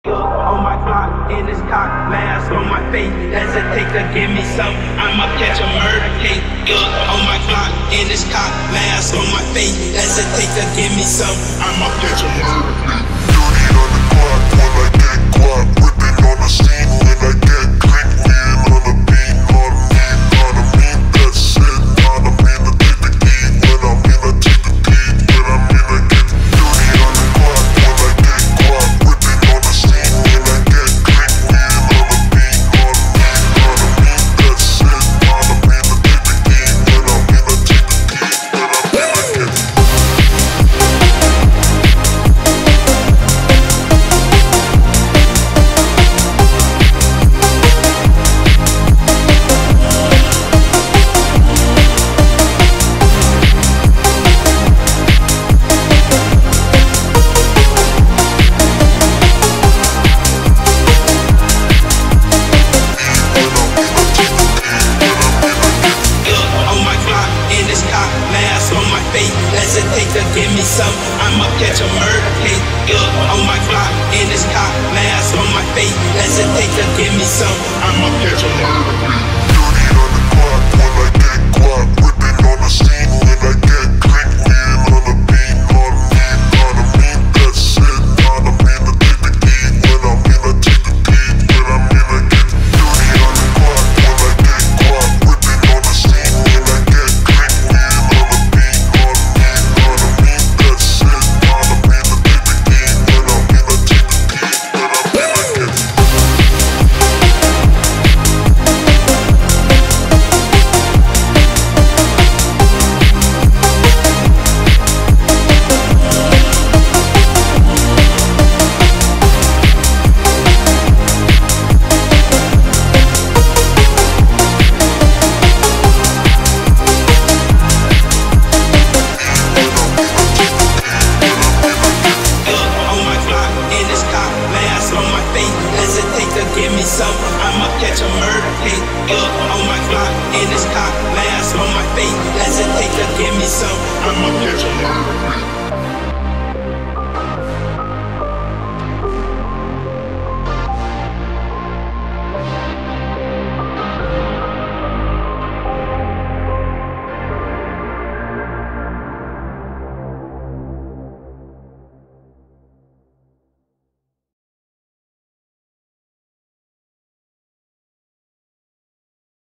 On my clock, in this cock, mask on my face. Hesitate to give me some, I'ma catch a murder case. On my clock, in this cock, mask on my face. Hesitate to give me some, I'ma catch a murder case. Dirty on the clock when I get guap, whipping on the scene when I get clean, lean on the beat, on me, that's it, not a mean to take the key, when I mean I take the key, when I mean I get dirty on the clock when I get guap, whipping on the scene when I get clean, lean on the beat, on me, that's it, not a mean to take the key, when I mean I take the key, when I mean I get hesitate to give me some, I'ma catch a murder case. On my clock, in this cock, mask on my face. Hesitate to give me some, I'ma catch a murder